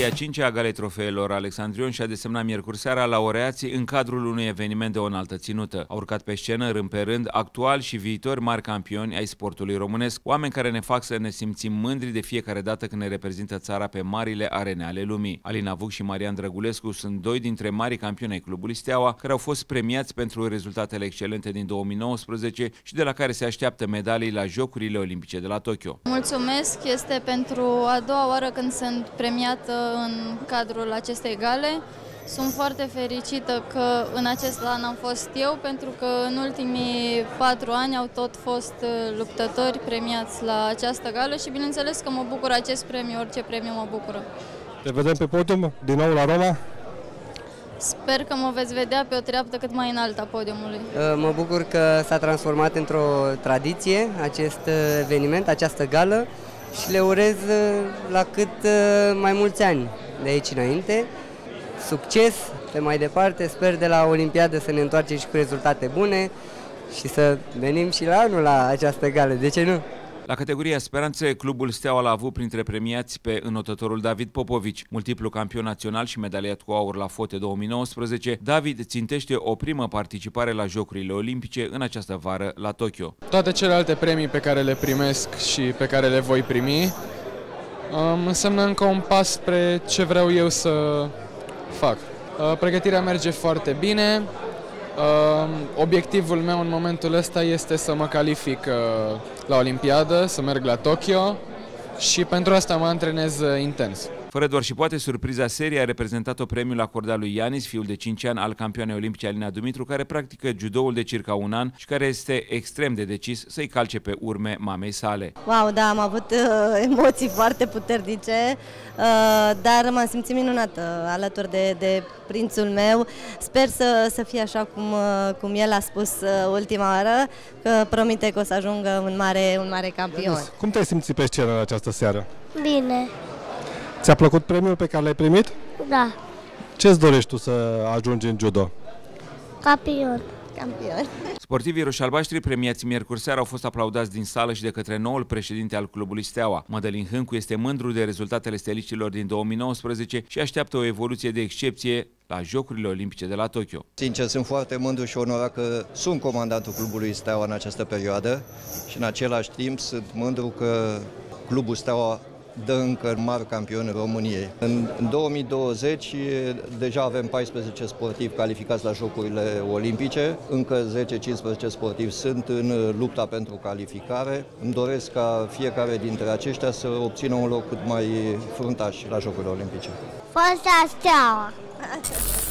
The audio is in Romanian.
Ediția 5-a a Galei Trofeelor Alexandrion și-a desemnat miercuri seara laureații în cadrul unui eveniment de o înaltă ținută. Au urcat pe scenă, rând pe rând, actuali și viitori mari campioni ai sportului românesc, oameni care ne fac să ne simțim mândri de fiecare dată când ne reprezintă țara pe marile arene ale lumii. Alina Vuc și Marian Drăgulescu sunt doi dintre marii campioni ai clubului Steaua, care au fost premiați pentru rezultatele excelente din 2019 și de la care se așteaptă medalii la Jocurile Olimpice de la Tokyo. Mulțumesc, este pentru a doua oară când sunt premiată în cadrul acestei gale. Sunt foarte fericită că în acest an am fost eu, pentru că în ultimii 4 ani au tot fost luptători premiați la această gală și bineînțeles că mă bucură acest premiu, orice premiu mă bucură. Te vedem pe podium din nou la Roma? Sper că mă veți vedea pe o treaptă cât mai înaltă a podiumului. Mă bucur că s-a transformat într-o tradiție acest eveniment, această gală, și le urez la cât mai mulți ani de aici înainte. Succes pe mai departe, sper de la Olimpiadă să ne întoarcem și cu rezultate bune și să venim și la anul la această gală, de ce nu? La categoria Speranțe, clubul Steaua l-a avut printre premiați pe înotătorul David Popovici, multiplu campion național și medaliat cu aur la fote 2019. David țintește o primă participare la Jocurile Olimpice în această vară la Tokyo. Toate celelalte premii pe care le primesc și pe care le voi primi înseamnă încă un pas spre ce vreau eu să fac. Pregătirea merge foarte bine. Obiectivul meu în momentul ăsta este să mă calific la Olimpiadă, să merg la Tokyo și pentru asta mă antrenez intens. Fără doar și poate, surpriza serii a reprezentat-o premiul acordat lui Ianis, fiul de 5 ani al campioanei olimpice Alina Dumitru, care practică judoul de circa un an și care este extrem de decis să-i calce pe urme mamei sale. Wow, da, am avut emoții foarte puternice, dar m-am simțit minunată alături de prințul meu. Sper să fie așa cum el a spus ultima oară, că promite că o să ajungă un mare campion. Cum te-ai simțit pe scenă în această seară? Bine. Ți-a plăcut premiul pe care l-ai primit? Da. Ce-ți dorești tu să ajungi în judo? Campion. Sportivii roșalbaștri premiați miercuri seara au fost aplaudați din sală și de către noul președinte al clubului Steaua. Mădălin Hâncu este mândru de rezultatele steliștilor din 2019 și așteaptă o evoluție de excepție la Jocurile Olimpice de la Tokyo. Sincer, sunt foarte mândru și onorat că sunt comandantul clubului Steaua în această perioadă și în același timp sunt mândru că clubul Steaua dă încă mari campioni României. În 2020 deja avem 14 sportivi calificați la Jocurile Olimpice, încă 10-15 sportivi sunt în lupta pentru calificare. Îmi doresc ca fiecare dintre aceștia să obțină un loc cât mai fruntaș la Jocurile Olimpice. Forța Steaua!